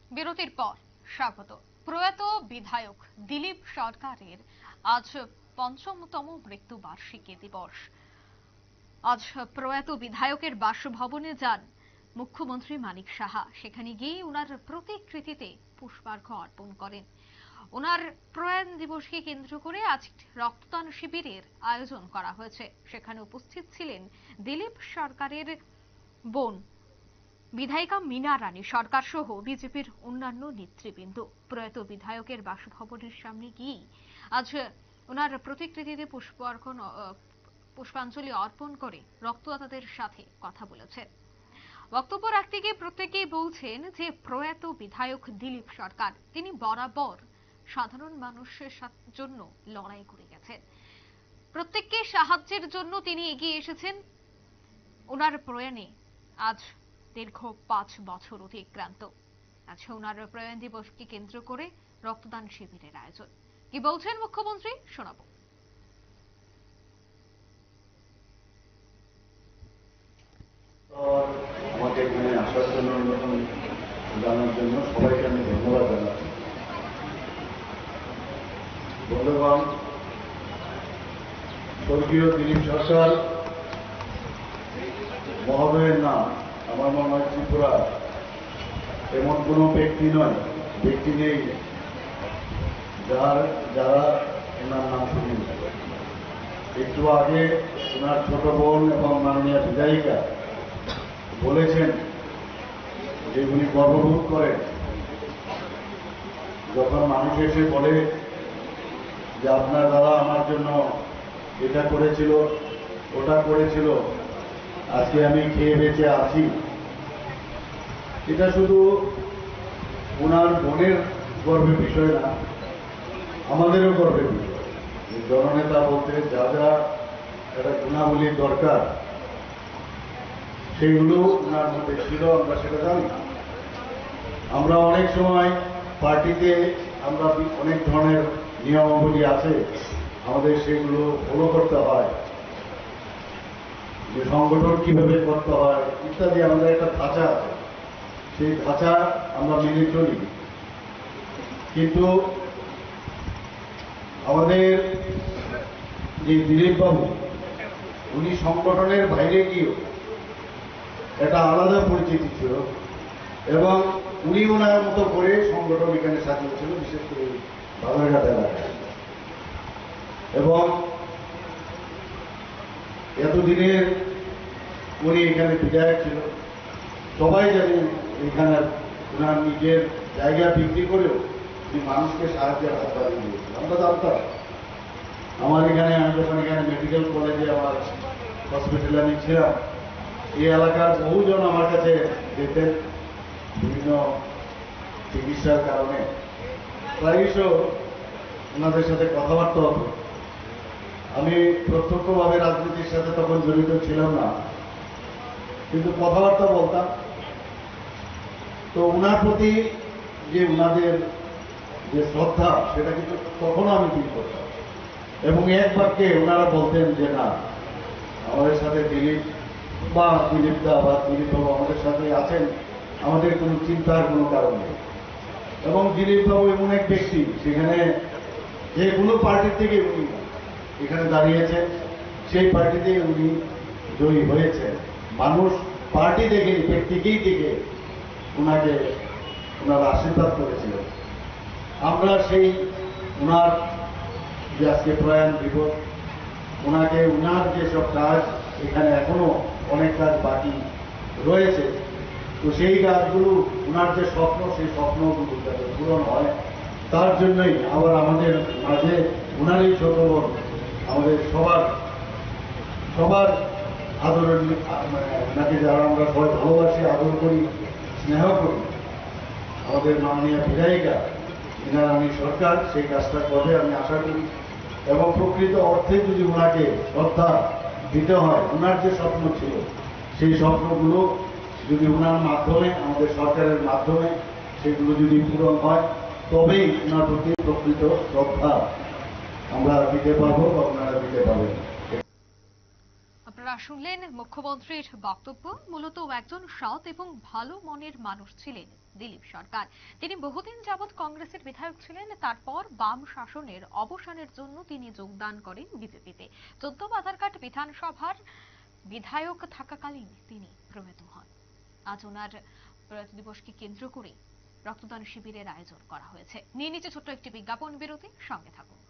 বিরতির পর স্বাগত। প্রয়াত বিধায়ক দিলীপ সরকারের আজ ৫ম মৃত্যু বার্ষিকী দিবস। আজ প্রয়াত বিধায়কের বাসভবনে যান মুখ্যমন্ত্রী মানিক সাহা। সেখানে গিয়ে ওনার প্রতিকৃতিতে পুষ্পার্ঘ্য অর্পণ করেন। ওনার প্রয়াণ দিবসকে কেন্দ্র করে আজ রক্তদান শিবিরের আয়োজন করা হয়েছে। সেখানে উপস্থিত ছিলেন দিলীপ সরকারের বোন বিধায়িকা মীনা রানী সরকার সহ বিজেপির অন্যান্য নেতৃবৃন্দ। প্রয়াত বিধায়কের বাসভবনের সামনে গিয়ে আজ ওনার প্রতিকৃতিতে পুষ্পাঞ্জলি অর্পণ করে রক্তদাতাদের সাথে কথা বলেছেন। বক্তব্য রাখতে গিয়ে প্রত্যেকেই বলছেন যে প্রয়াত বিধায়ক দিলীপ সরকার তিনি বরাবর সাধারণ মানুষের জন্য লড়াই করে গেছেন। প্রত্যেককে সাহায্যের জন্য তিনি এগিয়ে এসেছেন। ওনার প্রয়াণে আজ দীর্ঘ ৫ বছর অতিক্রান্ত। আজ ওনার প্রয়াণ দিবসকে কেন্দ্র করে রক্তদান শিবিরের আয়োজন। কি বলছেন মুখ্যমন্ত্রী শোনাবো। আমাকে এখানে আসার জন্য জানার জন্য সবাইকে আমি ধন্যবাদ জানাচ্ছি। বন্ধুগণ, স্বর্গীয় দিলীপ সরকার মহোদয়ের নাম আমার মনে হয় ত্রিপুরা এমন কোনো ব্যক্তি নেই যারা ওনার নাম শুনি। একটু আগে ওনার ছোট বোন এবং মাননীয় বিধায়িকা বলেছেন যে উনি গর্ববোধ করেন যখন মানুষ এসে বলে যে আপনার দাদা আমার জন্য এটা করেছিল ওটা করেছিল, আজকে আমি খেয়ে বেঁচে আছি। এটা শুধু ওনার বোনের গর্বের বিষয় না, আমাদেরও গর্বের বিষয়। জননেতা বলতে যা যা একটা গুণাবলীর দরকার সেইগুলো ওনার মধ্যে ছিল, আমরা সেটা জানি। আমরা অনেক সময় পার্টিতে আমরা অনেক ধরনের নিয়মাবলী আছে, আমাদের সেগুলো ফলো করতে হয়, যে সংগঠন কিভাবে করতে হয় ইত্যাদি আমাদের একটা ধাঁচা আছে, সেই ধাঁচা আমরা মেনে চলি। কিন্তু আমাদের যে দিলীপ বাবু উনি সংগঠনের বাইরে গিয়েও একটা আলাদা পরিচিতি ছিল এবং উনি ওনার মতো করে সংগঠন এখানে সাজিয়েছিল, বিশেষ করে বাজারঘাট এলাকায়। এবং এতদিনের উনি এখানে বিধায়ক ছিল, সবাই জানে এখানে ওনার নিজের জায়গা বিক্রি করেও উনি মানুষকে সাহায্যের হাত বাড়িয়ে দিয়েছিল। আমরা জানতাম, আমার এখানে আমি যখন এখানে মেডিকেল কলেজে আমার হসপিটালে আমি ছিলাম, এই এলাকার বহুজন আমার কাছে যেতেন বিভিন্ন চিকিৎসার কারণে। প্রায়শ ওনাদের সাথে কথাবার্তা হতো। আমি প্রত্যক্ষভাবে রাজনীতির সাথে তখন জড়িত ছিলাম না, কিন্তু কথাবার্তা বলতাম। তো ওনার প্রতি যে ওনাদের যে শ্রদ্ধা সেটা কিন্তু তখনও আমি ফিল করতাম। এবং এক বাক্যে ওনারা বলতেন যে না, আমাদের সাথে দিলীপ বা দিলীপ দা বা দিলীপ বাবু আমাদের সাথে আছেন, আমাদের কোনো চিন্তার কোনো কারণ নেই। এবং দিলীপ বাবু এমন এক ব্যক্তি, সেখানে যে কোনো পার্টির থেকে উনি এখানে দাঁড়িয়েছেন, সেই পার্টিতেই উনি জয়ী হয়েছেন। মানুষ পার্টি দেখে ব্যক্তিকেই দেখে ওনাকে ওনার আশীর্বাদ করেছিলেন। আমরা সেই ওনার যে আজকে প্রয়াণ দিবস, ওনাকে ওনার যেসব কাজ এখানে এখনো অনেক কাজ বাকি রয়েছে, তো সেই কাজগুলো ওনার যে স্বপ্ন, সেই স্বপ্নগুলো যাতে পূরণ হয় তার জন্যই আবার আমাদের মাঝে ওনার এই ছোট বোন আমাদের সবার আদরের, ওনাকে যারা আমরা সবাই ভালোবাসি, আদর করি, স্নেহ করি, আমাদের মাননীয় বিধায়িকা মীনা রানী সরকার সেই কাজটা করবে আমি আশা করি। এবং প্রকৃত অর্থে যদি ওনাকে শ্রদ্ধা দিতে হয়, ওনার যে স্বপ্ন ছিল সেই স্বপ্নগুলো যদি ওনার মাধ্যমে, আমাদের সরকারের মাধ্যমে সেগুলো যদি পূরণ হয়, তবেই ওনার প্রতি প্রকৃত শ্রদ্ধা আমরা দিতে পারবো বা ওনারা দিতে পারবেন। আপনারা আপনারা শুনলেন মুখ্যমন্ত্রীর বক্তব্য। মূলত একজন সৎ এবং ভালো মনের মানুষ ছিলেন দিলীপ সরকার। তিনি বহুদিন যাবৎ কংগ্রেসের বিধায়ক ছিলেন। তারপর বাম শাসনের অবসানের জন্য তিনি যোগদান করেন বিজেপিতে। 14 বাধারঘাট বিধানসভার বিধায়ক থাকাকালীন তিনি প্রয়াত হন। আজ ওনার প্রয়াত দিবসকে কেন্দ্র করে রক্তদান শিবিরের আয়োজন করা হয়েছে। নিয়ে নিচ্ছে ছোট্ট একটি বিজ্ঞাপন বিরতি, সঙ্গে থাকুন।